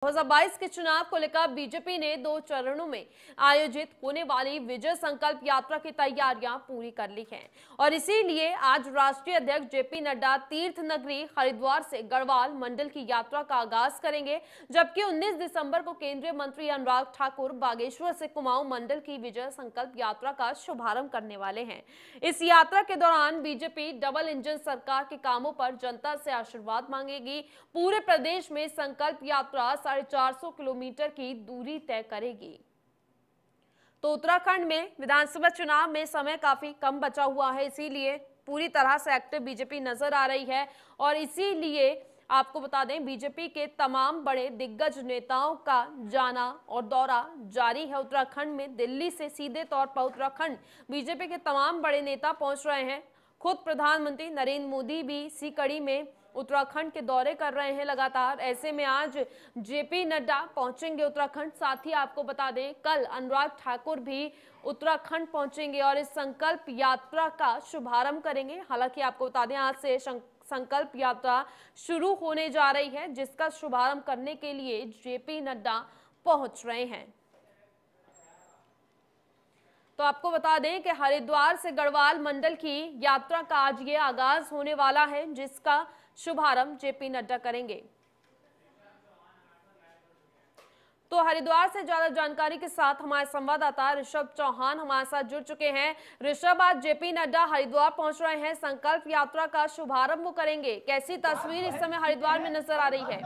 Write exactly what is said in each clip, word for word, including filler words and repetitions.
दो हज़ार बाईस के चुनाव को लेकर बीजेपी ने दो चरणों में आयोजित होने वाली विजय संकल्प यात्रा की तैयारियां पूरी कर ली हैं और इसीलिए आज राष्ट्रीय अध्यक्ष जेपी नड्डा तीर्थ नगरी हरिद्वार से गढ़वाल मंडल की यात्रा का आगाज करेंगे, जबकि उन्नीस दिसंबर को केंद्रीय मंत्री अनुराग ठाकुर बागेश्वर से कुमाऊं मंडल की विजय संकल्प यात्रा का शुभारंभ करने वाले हैं। इस यात्रा के दौरान बीजेपी डबल इंजन सरकार के कामों पर जनता से आशीर्वाद मांगेगी। पूरे प्रदेश में संकल्प यात्रा साढ़े चार सौ किलोमीटर की दूरी तय करेगी। तो उत्तराखंड में विधानसभा चुनाव में समय काफी कम बचा हुआ है, इसीलिए पूरी तरह से एक्टिव बीजेपी नजर आ रही है और इसीलिए आपको बता दें बीजेपी के तमाम बड़े दिग्गज नेताओं का जाना और दौरा जारी है उत्तराखंड में। दिल्ली से सीधे तौर पर उत्तराखंड बीजेपी के तमाम बड़े नेता पहुंच रहे हैं। खुद प्रधानमंत्री नरेंद्र मोदी भी इसी कड़ी में उत्तराखंड के दौरे कर रहे हैं लगातार। ऐसे में आज जेपी नड्डा पहुंचेंगे उत्तराखंड। साथ ही आपको बता दें कल अनुराग ठाकुर भी उत्तराखंड पहुंचेंगे और इस संकल्प यात्रा का शुभारंभ करेंगे। हालांकि आपको बता दें आज से संकल्प यात्रा शुरू होने जा रही है, जिसका शुभारंभ करने के लिए जेपी नड्डा पहुंच रहे हैं। तो आपको बता दें कि हरिद्वार से गढ़वाल मंडल की यात्रा का आज ये आगाज होने वाला है, जिसका शुभारंभ जेपी नड्डा करेंगे। तो हरिद्वार से ज्यादा जानकारी के साथ हमारे संवाददाता ऋषभ चौहान हमारे साथ जुड़ चुके हैं। ऋषभ, आज जेपी नड्डा हरिद्वार पहुंच रहे हैं, संकल्प यात्रा का शुभारंभ करेंगे। कैसी तस्वीर इस समय हरिद्वार में नजर आ रही है?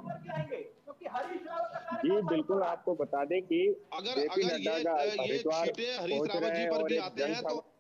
जी बिल्कुल, आपको बता दें कि अगर जेपी अगर नड्डा ये, का ये हरिद्वार छींटे हरीश पहुंच रावत रहे जी हैं पर और भी एक आते हैं तो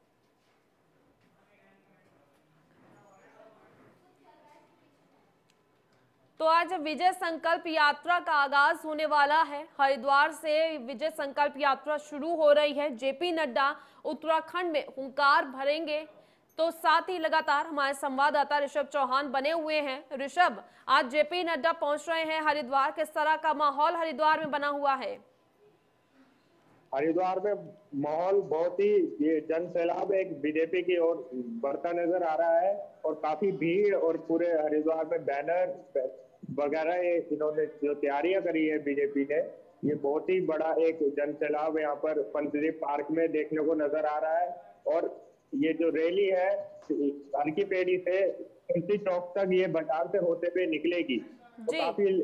तो आज विजय संकल्प यात्रा का आगाज होने वाला है। हरिद्वार से विजय संकल्प यात्रा शुरू हो रही है। जेपी नड्डा उत्तराखंड में हुंकार भरेंगे। तो साथ ही लगातार हमारे संवाददाता ऋषभ चौहान बने हुए हैं। ऋषभ, आज जेपी नड्डा पहुंच रहे हैं हरिद्वार, किस तरह का माहौल हरिद्वार में बना हुआ है? हरिद्वार में माहौल बहुत ही ये जन सैलाब एक बीजेपी की ओर बढ़ता नजर आ रहा है और काफी भीड़ और पूरे हरिद्वार में बैनर वगैरह इन्होंने जो तैयारियां करी है बीजेपी ने, ये बहुत ही बड़ा एक जन सैलाब यहाँ पर पंचदेव पार्क में देखने को नजर आ रहा है। और ये जो रैली है हरकी पेड़ी से तुलसी चौक तक ये बाजार से होते हुए निकलेगी। तो काफी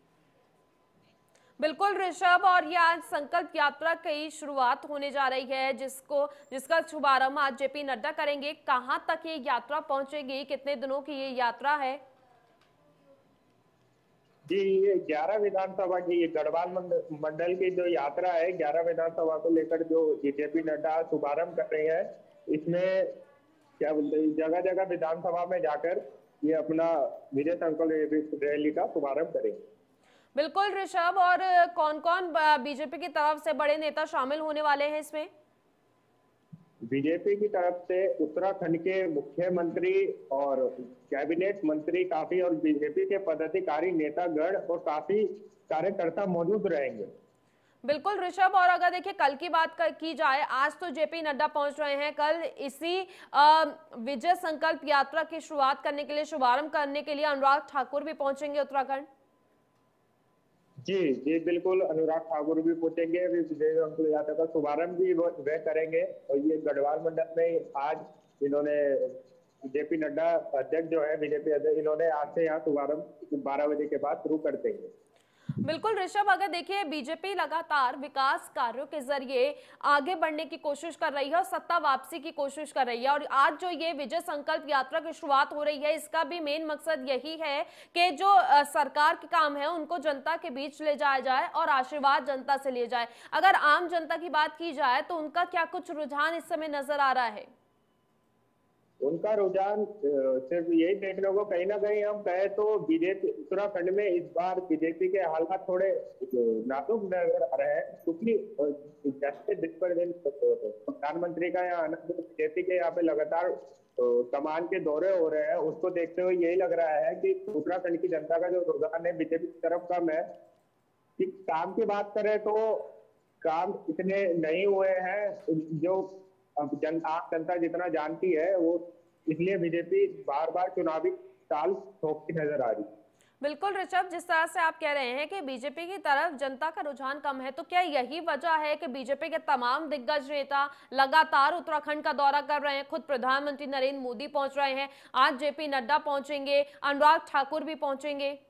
बिल्कुल ऋषभ, और ये आज संकल्प यात्रा की शुरुआत होने जा रही है, जिसको जिसका शुभारंभ आज जेपी नड्डा करेंगे। कहां तक ये यात्रा पहुंचेगी? कितने दिनों की ये यात्रा है? जी, ये ग्यारह विधानसभा की ये गढ़वाल मंडल की जो यात्रा है, ग्यारह विधानसभा को लेकर जो जेपी नड्डा शुभारंभ कर रहे हैं, इसमें क्या बोलते हैं जगह जगह विधानसभा में जाकर ये अपना विजय संकल्प रैली का शुभारंभ करेंगे। बिल्कुल ऋषभ, और कौन कौन बीजेपी की तरफ से बड़े नेता शामिल होने वाले हैं इसमें? बीजेपी की तरफ से उत्तराखंड के मुख्यमंत्री और कैबिनेट मंत्री काफी और बीजेपी के पदाधिकारी नेतागण और काफी कार्यकर्ता मौजूद रहेंगे। बिल्कुल ऋषभ, और अगर देखिए कल की बात की जाए, आज तो जेपी नड्डा पहुंच रहे हैं, कल इसी विजय संकल्प यात्रा की शुरुआत करने के लिए, शुभारंभ करने के लिए अनुराग ठाकुर भी पहुंचेंगे उत्तराखंड। जी जी बिल्कुल, अनुराग ठाकुर भी पहुंचेंगे, विजय संकल्प यात्रा का शुभारंभ भी वह करेंगे। और ये गढ़वाल मंडल में आज इन्होंने जेपी नड्डा अध्यक्ष जो है बीजेपी अध्यक्ष, इन्होंने आज से यहाँ शुभारंभ बारह बजे के बाद शुरू कर देंगे। बिल्कुल ऋषभ, अगर देखिए बीजेपी लगातार विकास कार्यों के जरिए आगे बढ़ने की कोशिश कर रही है और सत्ता वापसी की कोशिश कर रही है, और आज जो ये विजय संकल्प यात्रा की शुरुआत हो रही है, इसका भी मेन मकसद यही है कि जो सरकार के काम है उनको जनता के बीच ले जाया जाए और आशीर्वाद जनता से लिए जाए। अगर आम जनता की बात की जाए तो उनका क्या कुछ रुझान इस समय नजर आ रहा है? उनका रुझान सिर्फ यही देखने को, कहीं ना कहीं हम कहे तो बीजेपी उत्तराखंड में इस बार बीजेपी के हालात थोड़े नाजुक नजर आ रहे हैं, क्योंकि जैसे दिन पर दिन प्रधानमंत्री का यहाँ आना, बीजेपी के यहाँ पे लगातार कमान के दौरे हो रहे हैं, उसको देखते हुए यही लग रहा है कि उत्तराखंड की जनता का जो रुझान है बीजेपी की तरफ कम है। कि काम की बात करें तो काम इतने नहीं हुए हैं जो अब जन आम जनता जितना जानती है, वो इसलिए बीजेपी बार बार चुनावी चाल ठोकती नजर आ रही है। बिल्कुल ऋषभ, जिस तरह से आप कह रहे हैं कि बीजेपी की तरफ जनता का रुझान कम है, तो क्या यही वजह है कि बीजेपी के तमाम दिग्गज नेता लगातार उत्तराखंड का दौरा कर रहे हैं? खुद प्रधानमंत्री नरेंद्र मोदी पहुंच रहे हैं, आज जेपी नड्डा पहुंचेंगे, अनुराग ठाकुर भी पहुंचेंगे।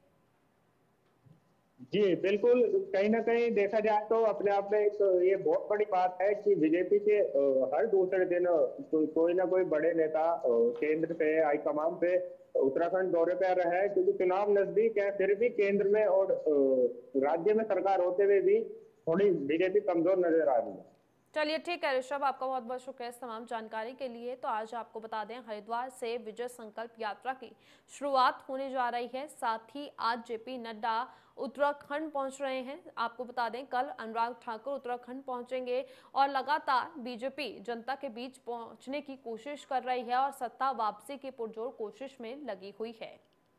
जी बिल्कुल, कहीं ना कहीं देखा जाए तो अपने आप में एक ये बहुत बड़ी बात है कि बीजेपी के हर दूसरे दिन को, कोई ना कोई बड़े नेता केंद्र पे, हाईकमान पे उत्तराखंड दौरे पे आ रहे हैं, क्योंकि चुनाव नजदीक है। फिर भी केंद्र में और राज्य में सरकार होते हुए भी थोड़ी बीजेपी कमजोर नजर आ रही है। चलिए ठीक है ऋषभ, आपका बहुत बहुत शुक्रिया इस तमाम जानकारी के लिए। तो आज आपको बता दें, हरिद्वार से विजय संकल्प यात्रा की शुरुआत होने जा रही है। साथ ही आज जेपी नड्डा उत्तराखंड पहुंच रहे हैं। आपको बता दें, कल अनुराग ठाकुर उत्तराखंड पहुंचेंगे और लगातार बीजेपी जनता के बीच पहुंचने की कोशिश कर रही है और सत्ता वापसी की पुरजोर कोशिश में लगी हुई है।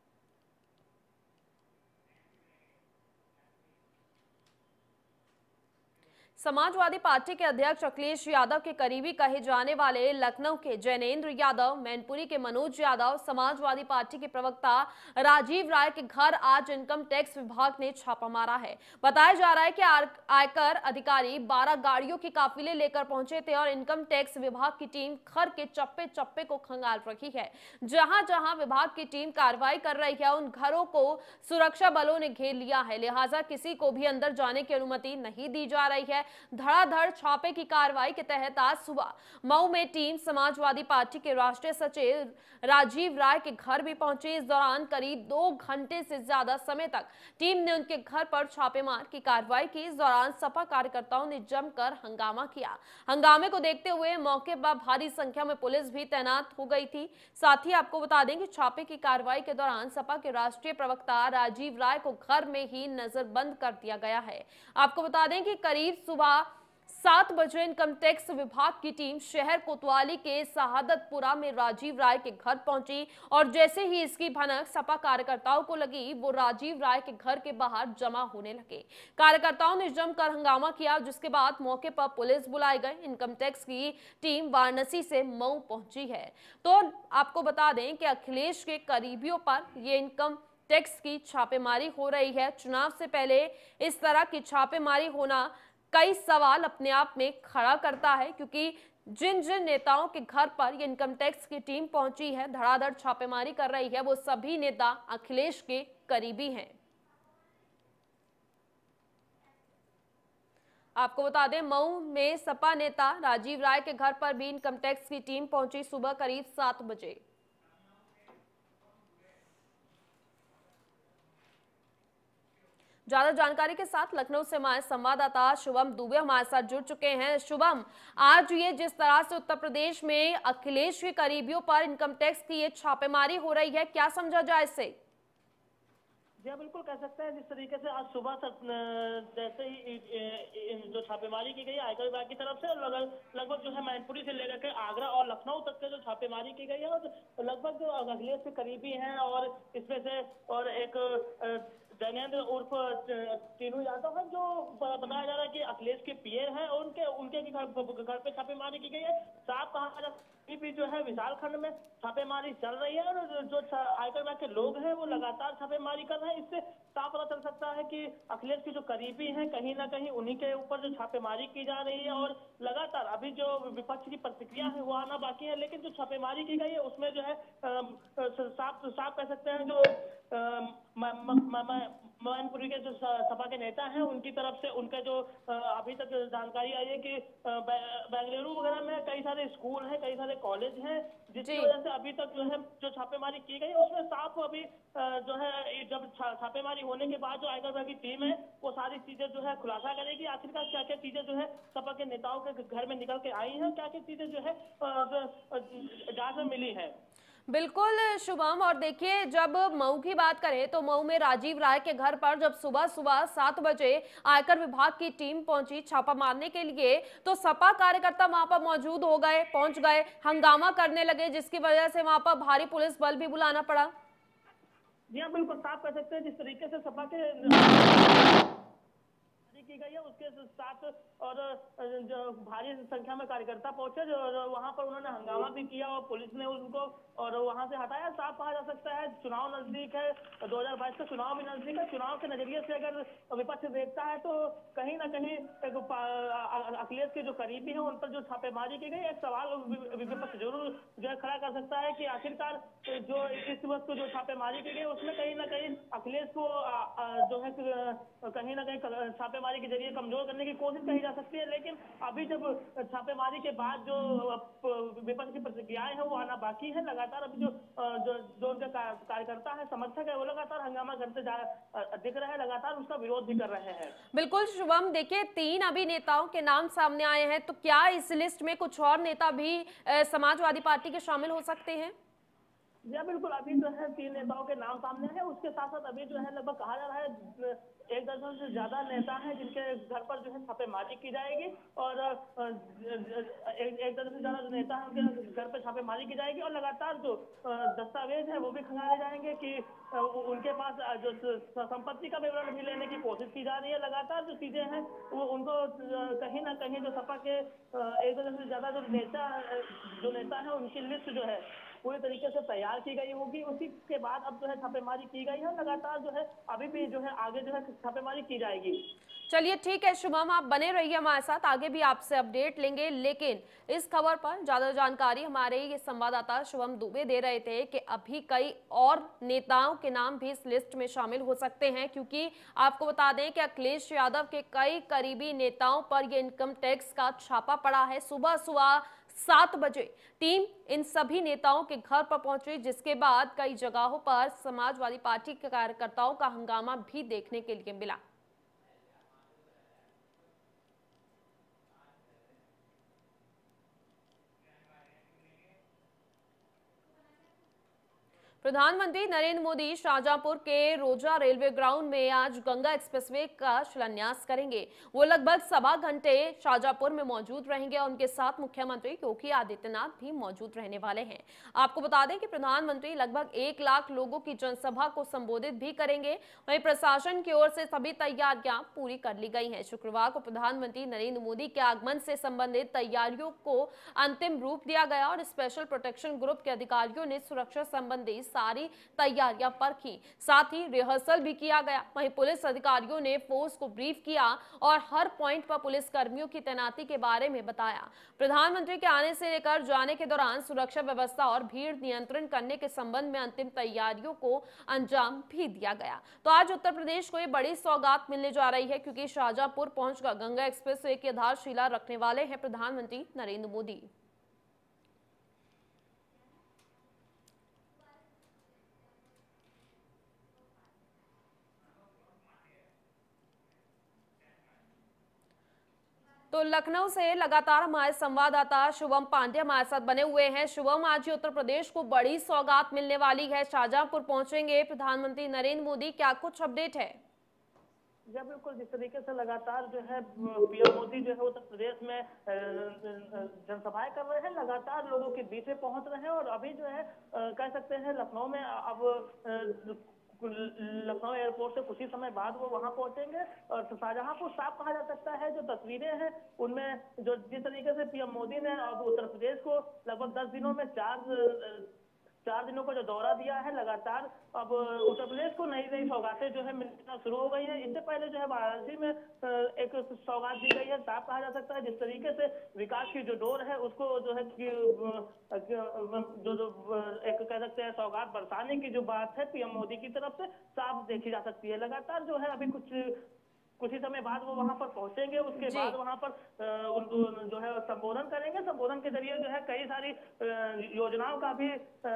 समाजवादी पार्टी के अध्यक्ष अखिलेश यादव के करीबी कहे जाने वाले लखनऊ के जैनेंद्र यादव, मैनपुरी के मनोज यादव, समाजवादी पार्टी के प्रवक्ता राजीव राय के घर आज इनकम टैक्स विभाग ने छापा मारा है। बताया जा रहा है कि आयकर अधिकारी बारह गाड़ियों के काफिले लेकर पहुंचे थे और इनकम टैक्स विभाग की टीम घर के चप्पे चप्पे को खंगाल रही है। जहां जहां विभाग की टीम कार्रवाई कर रही है, उन घरों को सुरक्षा बलों ने घेर लिया है, लिहाजा किसी को भी अंदर जाने की अनुमति नहीं दी जा रही है। धड़ाधड़ छापे की कार्रवाई के तहत आज सुबह मऊ में टीम समाजवादी पार्टी के राष्ट्रीय सचिव राजीव राय के घर भी पहुंची। इस दौरान करीब दो घंटे से ज्यादा समय तक टीम ने उनके घर पर छापेमार की कार्रवाई की। इस दौरान सपा कार्यकर्ताओं ने जमकर हंगामा किया। हंगामे को देखते हुए मौके पर भारी संख्या में पुलिस भी तैनात हो गई थी। साथ ही आपको बता दें कि छापे की कार्रवाई के दौरान सपा के राष्ट्रीय प्रवक्ता राजीव राय को घर में ही नजरबंद कर दिया गया है। आपको बता दें कि करीब सुबह सात बजे इनकम टैक्स विभाग की टीम शहर कोतवाली के शहादतपुरा में राजीव राय के घर पहुंची और जैसे ही इसकी भनक सपा कार्यकर्ताओं को लगी, वो राजीव राय के घर के बाहर जमा होने लगे। कार्यकर्ताओं ने जमकर हंगामा किया, जिसके बाद मौके पर पुलिस बुलाई गई। इनकम टैक्स की टीम वाराणसी से मऊ पहुंची है। तो आपको बता दें कि अखिलेश के करीबियों पर ये इनकम टैक्स की छापेमारी हो रही है। चुनाव से पहले इस तरह की छापेमारी होना कई सवाल अपने आप में खड़ा करता है, क्योंकि जिन जिन नेताओं के घर पर ये इनकम टैक्स की टीम पहुंची है, धड़ाधड़ छापेमारी कर रही है, वो सभी नेता अखिलेश के करीबी हैं। आपको बता दें, मऊ में सपा नेता राजीव राय के घर पर भी इनकम टैक्स की टीम पहुंची सुबह करीब सात बजे। ज्यादा जानकारी के साथ लखनऊ से हमारे संवाददाता शुभम दुबे हमारे साथ जुड़ चुके हैं। शुभम, आज ये जिस तरह से उत्तर प्रदेश में अखिलेश के करीबियों पर इनकम टैक्स की ये छापेमारी हो रही है, क्या समझा जाए इससे? जी बिल्कुल कह सकते हैं, जिस तरीके से आज सुबह जैसे ही जो छापेमारी की गई आयकर विभाग की तरफ से, लगभग जो है मैनपुरी से लेकर के आगरा और लखनऊ तक के जो छापेमारी की गई है, और लगभग जो अखिलेश के करीबी हैं और इसमें से और एक जैनेंद्र उर्फ तीनू यादव है, जो बताया जा रहा है कि अखिलेश के पीए हैं, और उनके उनके घर घर पे छापेमारी की गई है। साफ कहा जा भी जो है विशाल खंड में छापेमारी चल रही है, और जो आयकर विभाग के लोग हैं वो लगातार छापेमारी कर रहे हैं। इससे साफ पता चल सकता है कि अखिलेश के जो करीबी हैं, कहीं ना कहीं उन्हीं के ऊपर जो छापेमारी की जा रही है, और लगातार अभी जो विपक्ष की प्रतिक्रिया है वो आना बाकी है, लेकिन जो छापेमारी की गई है उसमें जो है साफ साफ कह सकते हैं जो मैनपुरी के जो सपा के नेता हैं उनकी तरफ से उनका जो अभी तक जानकारी आई है कि बेंगलुरु वगैरह में कई सारे स्कूल हैं, कई सारे कॉलेज हैं, जिसकी वजह से अभी तक जो है जो छापेमारी की गई उसमें साफ अभी जो है जब छापेमारी होने के बाद जो आयकर विभाग की टीम है वो सारी चीजें जो है खुलासा करेगी, आखिरकार क्या क्या चीजें जो है सपा के नेताओं के घर में निकल के आई हैं, क्या क्या चीजें जो है जांच में मिली है। बिल्कुल शुभम, और देखिए जब मऊ की बात करें तो मऊ में राजीव राय के घर पर जब सुबह सुबह सात बजे आयकर विभाग की टीम पहुंची छापा मारने के लिए, तो सपा कार्यकर्ता वहां पर मौजूद हो गए, पहुंच गए, हंगामा करने लगे, जिसकी वजह से वहां पर भारी पुलिस बल भी बुलाना पड़ा। जी हाँ बिल्कुल, साफ कह सकते हैं जिस तरीके से सपा के की गई है उसके साथ और जो भारी संख्या में कार्यकर्ता पहुंचे जो वहां पर उन्होंने हंगामा भी किया और पुलिस ने उनको और वहां से हटाया। साफ कहा जा सकता है चुनाव नजदीक है, दो हजार बाईस का चुनाव भी नजदीक है। चुनाव के नजरिए से अगर विपक्ष देखता है तो कहीं ना कहीं अखिलेश के जो करीबी है उन पर जो छापेमारी की गई, एक सवाल विपक्ष जरूर जो है खड़ा कर सकता है कि आखिरकार जो इस वक्त जो छापेमारी की गई उसमें कहीं ना कहीं अखिलेश को जो है कहीं ना कहीं छापेमारी के जरिए कमजोर करने की कोशिश कही जा सकती है। लेकिन अभी जब छापेमारी के बाद जो विपक्ष की प्रतिक्रियाएं हैं वो आना बाकी है। लगातार अभी जो जो, जो उनके कार्यकर्ता है, समर्थक है, वो लगातार हंगामा करते जा दिख रहे हैं, लगातार उसका विरोध भी कर रहे हैं। बिल्कुल शुभम, देखिए तीन अभी नेताओं के नाम सामने आए हैं, तो क्या इस लिस्ट में कुछ और नेता भी समाजवादी पार्टी के शामिल हो सकते हैं? जी बिल्कुल, अभी जो है तीन नेताओं के नाम सामने हैं। उसके साथ साथ अभी जो है लगभग कहा जा रहा है एक दर्जन से ज्यादा नेता हैं जिनके घर पर जो है छापेमारी की जाएगी और एक, एक दर्जन से ज्यादा जो नेता हैं उनके घर पर छापेमारी की जाएगी और लगातार जो दस्तावेज है वो भी खंगाले जाएंगे कि उनके पास जो संपत्ति का विवरण भी लेने की कोशिश की जा रही है। लगातार जो चीजें हैं वो उनको कहीं ना कहीं जो सपा के एक दर्जन से ज्यादा जो नेता जो नेता है उनकी लिस्ट जो है पूरी तरीके से तैयार की गई होगी। उसी के बाद अब जो है छापेमारी की गई है, लगातार जो है अभी भी जो है आगे जो है छापेमारी की जाएगी। चलिए ठीक है शुभम, आप बने रहिए हमारे साथ, आगे भी आपसे अपडेट लेंगे। लेकिन इस खबर पर ज्यादा जानकारी हमारे ये संवाददाता शुभम दुबे दे रहे थे कि अभी कई और नेताओं के नाम भी इस लिस्ट में शामिल हो सकते हैं, क्योंकि आपको बता दें कि अखिलेश यादव के कई करीबी नेताओं पर ये इनकम टैक्स का छापा पड़ा है। सुबह सुबह सात बजे टीम इन सभी नेताओं के घर पर पहुंची, जिसके बाद कई जगहों पर समाजवादी पार्टी के कार्यकर्ताओं का हंगामा भी देखने के लिए मिला। प्रधानमंत्री नरेंद्र मोदी शाहजहांपुर के रोजा रेलवे ग्राउंड में आज गंगा एक्सप्रेसवे का शिलान्यास करेंगे। वो लगभग सवा घंटे शाहजहांपुर में मौजूद रहेंगे और उनके साथ मुख्यमंत्री योगी आदित्यनाथ भी मौजूद रहने वाले हैं। आपको बता दें कि प्रधानमंत्री लगभग एक लाख लोगों की जनसभा को संबोधित भी करेंगे। वहीं प्रशासन की ओर से सभी तैयारियां पूरी कर ली गई हैं। शुक्रवार को प्रधानमंत्री नरेंद्र मोदी के आगमन से संबंधित तैयारियों को अंतिम रूप दिया गया और स्पेशल प्रोटेक्शन ग्रुप के अधिकारियों ने सुरक्षा संबंधी सारी तैयारियां परखी, साथ ही रिहर्सल भी किया गया। वहीं पुलिस अधिकारियों ने फोर्स को ब्रीफ किया और हर पॉइंट पर पुलिस कर्मियों की तैनाती के बारे में बताया। प्रधानमंत्री के आने से लेकर जाने के दौरान सुरक्षा व्यवस्था और भीड़ नियंत्रण करने के संबंध में अंतिम तैयारियों को अंजाम भी दिया गया। तो आज उत्तर प्रदेश को ये बड़ी सौगात मिलने जा रही है, क्योंकि शाहजहांपुर पहुंचकर गंगा एक्सप्रेसवे की आधारशिला रखने वाले हैं प्रधानमंत्री नरेंद्र मोदी। तो लखनऊ से लगातार हमारे संवाददाता शुभम पांडे हमारे साथ बने हुए हैं। शुभम, आज ही उत्तर प्रदेश को बड़ी सौगात मिलने वाली है, शाहजहांपुर पहुंचेंगे प्रधानमंत्री नरेंद्र मोदी, क्या कुछ अपडेट है? जी बिल्कुल, जिस तरीके से लगातार जो है पीएम मोदी जो है उत्तर प्रदेश में जनसभाएं कर रहे हैं, लगातार लोगों के बीच में पहुंच रहे हैं और अभी जो है कह सकते हैं लखनऊ में अब लखनऊ एयरपोर्ट से कुछ ही समय बाद वो वहां पहुंचेंगे और शाहजहांपुर साफ कहा जा सकता है। जो तस्वीरें हैं उनमें जो जिस तरीके से पीएम मोदी ने अब उत्तर प्रदेश को लगभग दस दिनों में चार चार दिनों का जो दौरा दिया है, लगातार अब उत्तर प्रदेश को नई नई सौगातें जो है मिलना शुरू हो गई है। इससे पहले जो है वाराणसी में एक सौगात दी गई है। साफ कहा जा सकता है जिस तरीके से विकास की जो डोर है उसको जो है जो जो एक कह सकते हैं सौगात बरसाने की जो बात है पीएम मोदी की तरफ से साफ देखी जा सकती है। लगातार जो है अभी कुछ कुछ ही समय बाद वो वहां पर पहुंचेंगे, उसके बाद वहां पर जो है संबोधन करेंगे। संबोधन के जरिए जो है कई सारी योजनाओं का भी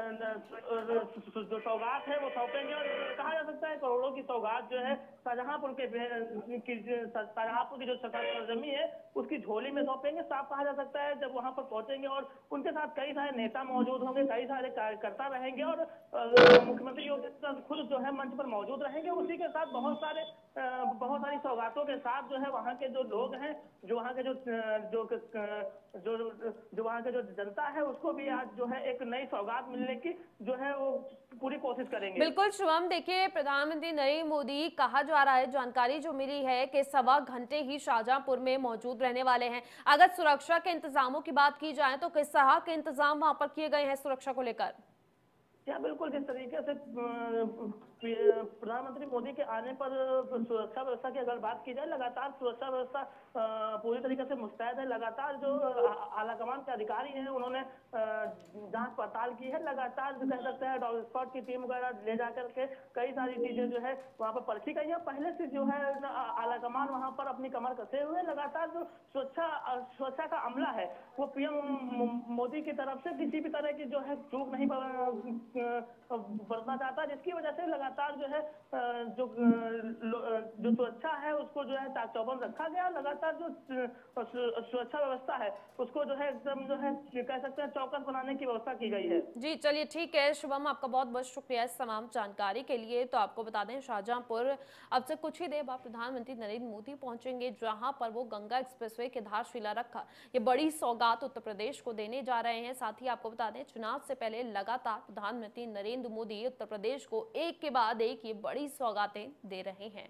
जो सौगात है वो सौंपेंगे और कहा जा सकता है करोड़ों की सौगात जो है शाहजहांपुर के शाहजहांपुर की जो सरजमी है उसकी झोली में सौंपेंगे। साफ कहा जा सकता है जब वहां पर पहुंचेंगे और उनके साथ कई सारे नेता मौजूद होंगे, कई सारे कार्यकर्ता रहेंगे और मुख्यमंत्री योगी खुद जो है मंच पर मौजूद रहेंगे। उसी के साथ बहुत सारे बहुत सारी सौगातों के साथ जो है वहाँ के जो लोग हैं, जो वहाँ के जो जो जो जो वहाँ के जो जनता है, उसको भी आज जो है एक नई सौगात मिलने की जो है वो पूरी कोशिश करेंगे। बिल्कुल शुभम, देखिए प्रधानमंत्री नरेंद्र मोदी, कहा जा रहा है, जानकारी जो मिली है कि सवा घंटे ही शाहजहांपुर में मौजूद रहने वाले हैं। अगर सुरक्षा के इंतजामों की बात की जाए तो किस तरह के इंतजाम वहां पर किए गए हैं सुरक्षा को लेकर? क्या बिल्कुल, जिस तरीके से प्रधानमंत्री मोदी के आने पर सुरक्षा व्यवस्था की अगर बात की जाए, लगातार सुरक्षा व्यवस्था पूरी तरीके से मुस्तैद है। लगातार जो आलाकमान के अधिकारी हैं उन्होंने जांच पड़ताल की है। लगातार जो कह सकते हैं डॉग स्क्वाड की टीम वगैरह ले जाकर के कई सारी चीजें जो है वहाँ पर परखी गई है। पहले से जो है आलाकमान वहाँ पर अपनी कमर कसे हुए। लगातार जो सुरक्षा सुरक्षा का अमला है वो पीएम मोदी की तरफ से किसी भी तरह की जो है चूक नहीं बरतना चाहता, जिसकी वजह से लगातार जो है जो जो सुरक्षा है उसको जो है ताक चौबंद रखा गया। लगातार जो सुरक्षा व्यवस्था है उसको जो है एकदम जो है कह सकते हैं चौकस बनाने की व्यवस्था की गई है। जी चलिए ठीक है शुभम, आपका बहुत बहुत शुक्रिया इस तमाम जानकारी के लिए। तो आपको बता दें शाहजहांपुर अब से कुछ ही देर बाद प्रधानमंत्री नरेंद्र मोदी पहुंचेंगे, जहां पर वो गंगा एक्सप्रेसवे के आधारशिला रखा ये बड़ी सौगात उत्तर प्रदेश को देने जा रहे हैं। साथ ही आपको बता दें चुनाव से पहले लगातार प्रधानमंत्री नरेंद्र मोदी उत्तर प्रदेश को एक के बाद एक ये बड़ी सौगातें दे रहे हैं।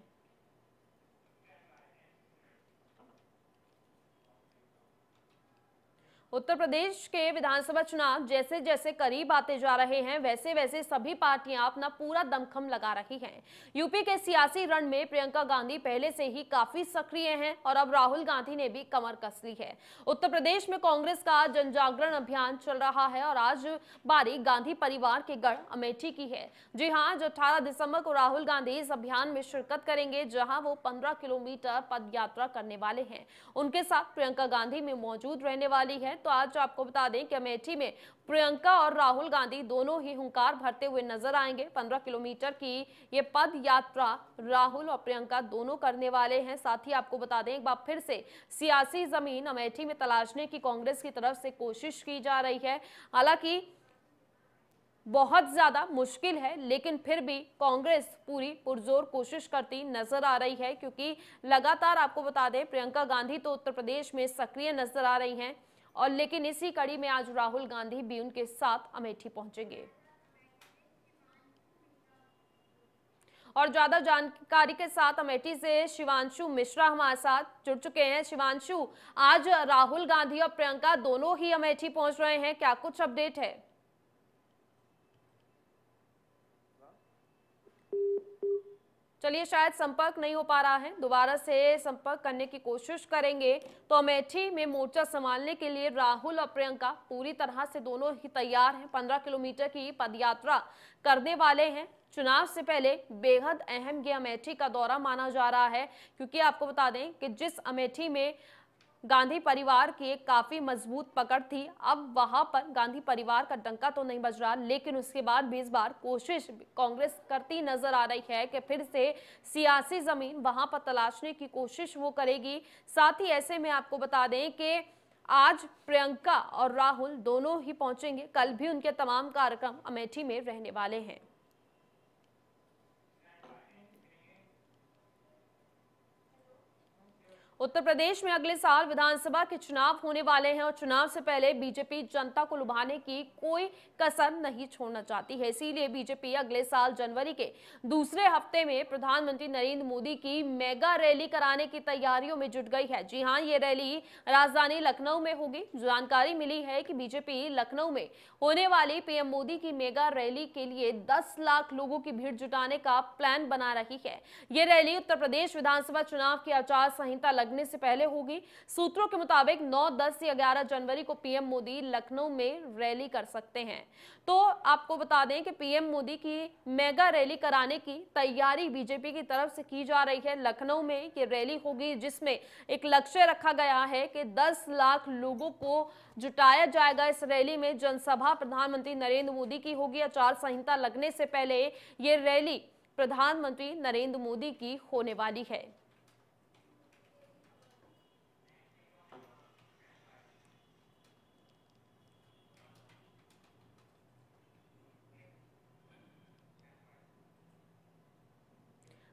उत्तर प्रदेश के विधानसभा चुनाव जैसे जैसे करीब आते जा रहे हैं वैसे वैसे सभी पार्टियां अपना पूरा दमखम लगा रही हैं। यूपी के सियासी रण में प्रियंका गांधी पहले से ही काफी सक्रिय हैं और अब राहुल गांधी ने भी कमर कस ली है। उत्तर प्रदेश में कांग्रेस का जनजागरण अभियान चल रहा है और आज बारी गांधी परिवार के गढ़ अमेठी की है। जी हाँ, जो अठारह दिसंबर को राहुल गांधी इस अभियान में शिरकत करेंगे, जहां वो पंद्रह किलोमीटर पद यात्रा करने वाले हैं। उनके साथ प्रियंका गांधी में मौजूद रहने वाली है। तो आज आपको बता दें कि अमेठी में प्रियंका और राहुल गांधी दोनों ही हुंकार भरते हुए नजर आएंगे। पंद्रह किलोमीटर की ये पद यात्रा राहुल और प्रियंका दोनों करने वाले हैं। साथ ही आपको बता दें एक बार फिर से सियासी जमीन अमेठी में तलाशने की कांग्रेस की तरफ से कोशिश की जा रही है। हालांकि बहुत ज्यादा मुश्किल है, लेकिन फिर भी कांग्रेस पूरी पुरजोर कोशिश करती नजर आ रही है, क्योंकि लगातार आपको बता दें प्रियंका गांधी तो उत्तर प्रदेश में सक्रिय नजर आ रही हैं और लेकिन इसी कड़ी में आज राहुल गांधी भी उनके साथ अमेठी पहुंचेंगे। और ज्यादा जानकारी के साथ अमेठी से शिवांशु मिश्रा हमारे साथ जुड़ चुके हैं। शिवांशु, आज राहुल गांधी और प्रियंका दोनों ही अमेठी पहुंच रहे हैं, क्या कुछ अपडेट है? चलिए, शायद संपर्क नहीं हो पा रहा है, दोबारा से संपर्क करने की कोशिश करेंगे। तो अमेठी में मोर्चा संभालने के लिए राहुल और प्रियंका पूरी तरह से दोनों ही तैयार हैं। पंद्रह किलोमीटर की पदयात्रा करने वाले हैं। चुनाव से पहले बेहद अहम ये अमेठी का दौरा माना जा रहा है, क्योंकि आपको बता दें कि जिस अमेठी में गांधी परिवार की एक काफी मजबूत पकड़ थी, अब वहां पर गांधी परिवार का डंका तो नहीं बज रहा, लेकिन उसके बाद भी इस बार कोशिश कांग्रेस करती नजर आ रही है कि फिर से सियासी जमीन वहां पर तलाशने की कोशिश वो करेगी। साथ ही ऐसे में आपको बता दें कि आज प्रियंका और राहुल दोनों ही पहुंचेंगे। कल भी उनके तमाम कार्यक्रम अमेठी में रहने वाले हैं। उत्तर प्रदेश में अगले साल विधानसभा के चुनाव होने वाले हैं और चुनाव से पहले बीजेपी जनता को लुभाने की कोई कसर नहीं छोड़ना चाहती है। इसीलिए बीजेपी अगले साल जनवरी के दूसरे हफ्ते में प्रधानमंत्री नरेंद्र मोदी की मेगा रैली कराने की तैयारियों में जुट गई है। जी हां, ये रैली राजधानी लखनऊ में होगी। जानकारी मिली है कि बीजेपी लखनऊ में होने वाली पीएम मोदी की मेगा रैली के लिए दस लाख लोगों की भीड़ जुटाने का प्लान बना रही है। ये रैली उत्तर प्रदेश विधानसभा चुनाव की आचार संहिता लगने से पहले होगी। सूत्रों के मुताबिक नौ, दस या ग्यारह जनवरी को पीएम मोदी लखनऊ में रैली कर सकते हैं। तो आपको बता दें कि पीएम मोदी की मेगा रैली कराने की तैयारी बीजेपी की तरफ से की जा रही है। लखनऊ में ये रैली होगी, जिसमें एक लक्ष्य रखा गया है कि दस लाख लोगों को जुटाया जाएगा। इस रैली में जनसभा प्रधानमंत्री नरेंद्र मोदी की होगी। आचार संहिता लगने से पहले ये रैली प्रधानमंत्री नरेंद्र मोदी की होने वाली है।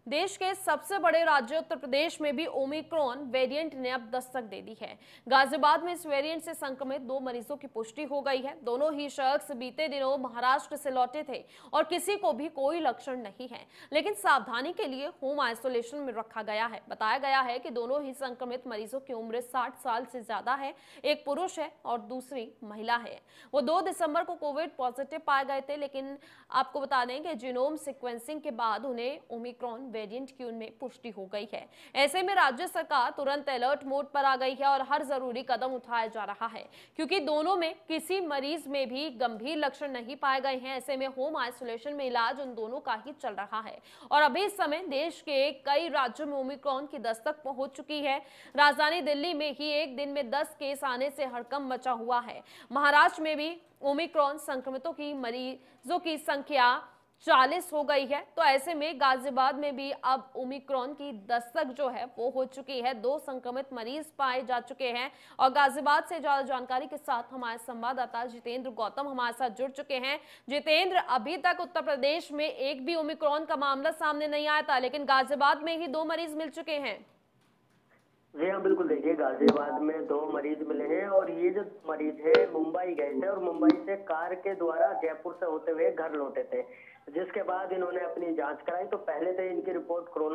देश के सबसे बड़े राज्य उत्तर प्रदेश में भी ओमिक्रॉन वेरिएंट ने अब दस्तक दे दी है। गाजियाबाद में इस वेरिएंट से संक्रमित दो मरीजों की पुष्टि हो गई है। दोनों ही शख्स बीते दिनों महाराष्ट्र से लौटे थे और किसी को भी कोई लक्षण नहीं है, लेकिन सावधानी के लिए होम आइसोलेशन में रखा गया है। बताया गया है कि दोनों ही संक्रमित मरीजों की उम्र साठ साल से ज्यादा है। एक पुरुष है और दूसरी महिला है। वो दो दिसंबर को कोविड पॉजिटिव पाए गए थे, लेकिन आपको बता दें कि जीनोम सीक्वेंसिंग के बाद उन्हें ओमिक्रॉन वेरिएंट की उनमें पुष्टि हो गई है। ऐसे में राज्य सरकार तुरंत अलर्ट मोड पर आ गई है और हर जरूरी कदम उठाया जा रहा है, क्योंकि दोनों में किसी मरीज में भी गंभीर लक्षण नहीं पाए गए हैं। ऐसे में होम आइसोलेशन में इलाज उन दोनों का ही चल रहा है और अभी इस समय देश के कई राज्यों में ओमिक्रॉन की दस्तक पहुंच चुकी है। राजधानी दिल्ली में ही एक दिन में दस केस आने से हड़कंप मचा हुआ है। महाराष्ट्र में भी ओमिक्रॉन संक्रमितों की मरीजों की संख्या चालीस हो गई है। तो ऐसे में गाजियाबाद में भी अब ओमिक्रॉन की दस्तक जो है वो हो चुकी है। दो संक्रमित मरीज पाए जा चुके हैं और गाजियाबाद से ज्यादा जानकारी के साथ हमारे संवाददाता जितेंद्र गौतम हमारे साथ जुड़ चुके हैं। जितेंद्र, अभी तक उत्तर प्रदेश में एक भी ओमिक्रॉन का मामला सामने नहीं आया था, लेकिन गाजियाबाद में ही दो मरीज मिल चुके हैं। जी हाँ, बिल्कुल। देखिए, गाजियाबाद में दो मरीज मिले हैं और ये जो मरीज है मुंबई गए थे और मुंबई से कार के द्वारा जयपुर से होते हुए घर लौटे थे, जिसके बाद इन्होंने अपनी जांच कराई। तो पहले से इनकी रिपोर्ट कोरोना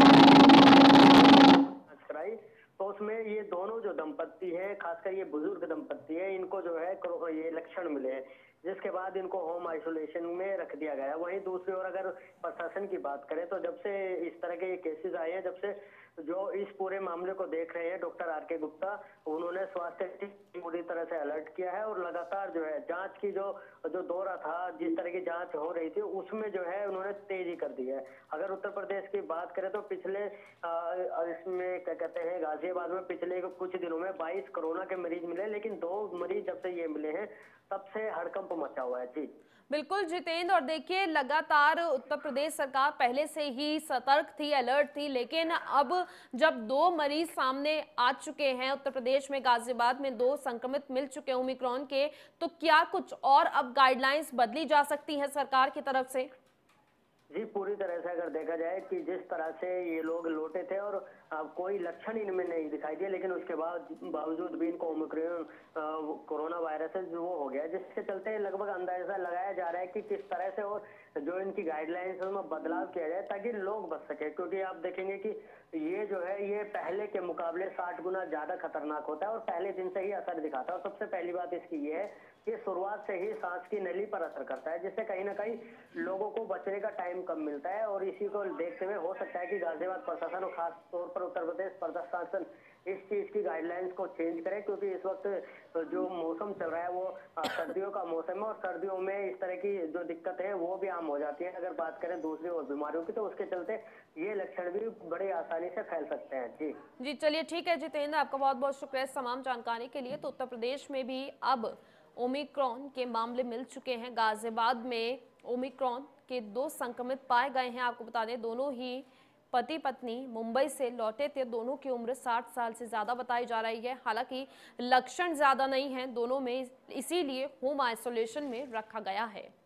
नेगेटिव कराई, तो उसमें ये दोनों जो दंपत्ति है, खासकर ये बुजुर्ग दंपत्ति है, इनको जो है ये लक्षण मिले हैं, जिसके बाद इनको होम आइसोलेशन में रख दिया गया। वहीं दूसरी ओर अगर प्रशासन की बात करें तो जब से इस तरह के केसेस आए हैं, जब से जो इस पूरे मामले को देख रहे हैं डॉक्टर आर के गुप्ता, उन्होंने स्वास्थ्य टीम पूरी तरह से अलर्ट किया है और लगातार जो है जांच की जो जो दौरा था, जिस तरह की जांच हो रही थी, उसमें जो है उन्होंने तेजी कर दी है। अगर उत्तर प्रदेश की बात करें तो पिछले आ, इसमें क्या कहते हैं गाजियाबाद में पिछले कुछ दिनों में बाईस कोरोना के मरीज मिले, लेकिन दो मरीज जब से ये मिले हैं तब से हड़कंप मचा हुआ है। जी बिल्कुल जितेंद्र, और देखिए लगातार उत्तर प्रदेश सरकार पहले से ही सतर्क थी, अलर्ट थी, लेकिन अब जब दो मरीज सामने आ चुके हैं उत्तर प्रदेश में, गाजियाबाद में दो संक्रमित मिल चुके हैं ओमिक्रॉन के, तो क्या कुछ और अब गाइडलाइंस बदली जा सकती है सरकार की तरफ से? जी, पूरी तरह से अगर देखा जाए कि जिस तरह से ये लोग लौटे थे और अब कोई लक्षण इनमें नहीं दिखाई दिए, लेकिन उसके बाद बावजूद भी इनको ओमिक्रॉन कोरोना वायरस जो हो गया, जिसके चलते लगभग अंदाजा लगाया जा रहा है कि किस तरह से और जो इनकी गाइडलाइंस है उसमें बदलाव किया जाए ताकि लोग बच सके। क्योंकि आप देखेंगे कि ये जो है ये पहले के मुकाबले साठ गुना ज्यादा खतरनाक होता है और पहले दिन से ही असर दिखाता है। और सबसे पहली बात इसकी ये है कि शुरुआत से ही सांस की नली पर असर करता है, जिससे कहीं ना कहीं लोगों को बचने का टाइम कम मिलता है। और इसी को देखते हुए हो सकता है कि गाजियाबाद प्रशासन और खास तौर पर उत्तर प्रदेश प्रशासन इस चीज की गाइडलाइंस को चेंज करे, क्योंकि इस वक्त जो मौसम चल रहा है वो सर्दियों का मौसम है और सर्दियों में इस तरह की जो दिक्कत है वो भी आम हो जाती है। अगर बात करें दूसरी और बीमारियों की, तो उसके चलते ये लक्षण भी बड़ी आसानी से फैल सकते हैं। जी जी चलिए ठीक है जितेंद्र, आपका बहुत बहुत शुक्रिया इस तमाम जानकारी के लिए। तो उत्तर प्रदेश में भी अब ओमिक्रॉन के मामले मिल चुके हैं। गाजियाबाद में ओमिक्रॉन के दो संक्रमित पाए गए हैं। आपको बता दें दोनों ही पति पत्नी मुंबई से लौटे थे। दोनों की उम्र साठ साल से ज्यादा बताई जा रही है। हालांकि लक्षण ज्यादा नहीं है दोनों में, इसीलिए होम आइसोलेशन में रखा गया है।